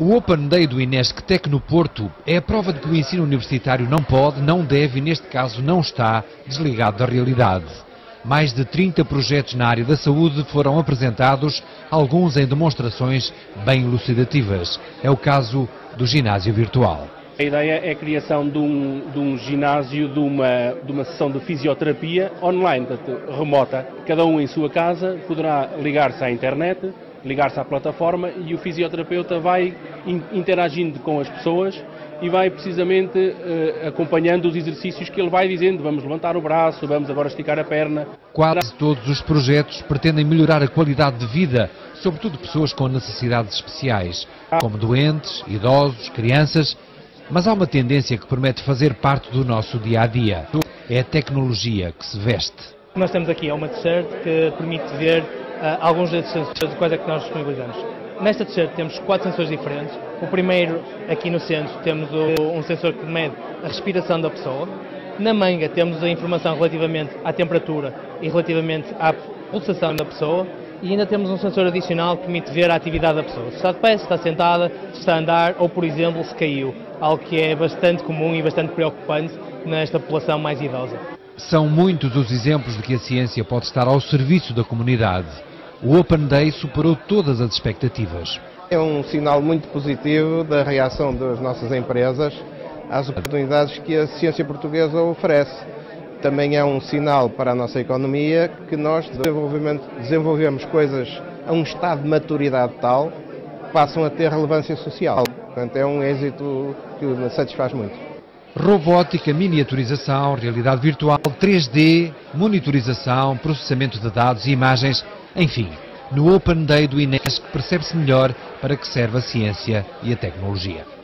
O Open Day do INESC Tec no Porto é a prova de que o ensino universitário não pode, não deve e, neste caso, não está desligado da realidade. Mais de 30 projetos na área da saúde foram apresentados, alguns em demonstrações bem elucidativas. É o caso do ginásio virtual. A ideia é a criação de um ginásio, de uma sessão de fisioterapia online, portanto, remota. Cada um em sua casa poderá ligar-se à internet, ligar-se à plataforma e o fisioterapeuta vai interagindo com as pessoas e vai precisamente acompanhando os exercícios que ele vai dizendo. Vamos levantar o braço, vamos agora esticar a perna. Quase todos os projetos pretendem melhorar a qualidade de vida, sobretudo pessoas com necessidades especiais, como doentes, idosos, crianças. Mas há uma tendência que promete fazer parte do nosso dia-a-dia. É a tecnologia que se veste. Nós temos aqui uma t-shirt que permite ver alguns desses sensores de quais é que nós disponibilizamos. Nesta t-shirt temos 4 sensores diferentes. O primeiro, aqui no centro, temos um sensor que mede a respiração da pessoa. Na manga temos a informação relativamente à temperatura e relativamente à pulsação da pessoa. E ainda temos um sensor adicional que permite ver a atividade da pessoa. Se está de pé, se está sentada, se está a andar ou, por exemplo, se caiu. Algo que é bastante comum e bastante preocupante nesta população mais idosa. São muitos os exemplos de que a ciência pode estar ao serviço da comunidade. O Open Day superou todas as expectativas. É um sinal muito positivo da reação das nossas empresas às oportunidades que a ciência portuguesa oferece. Também é um sinal para a nossa economia que nós desenvolvemos coisas a um estado de maturidade tal que passam a ter relevância social. Portanto, é um êxito que me satisfaz muito. Robótica, miniaturização, realidade virtual, 3D, monitorização, processamento de dados e imagens, enfim, no Open Day do INESC percebe-se melhor para que serve a ciência e a tecnologia.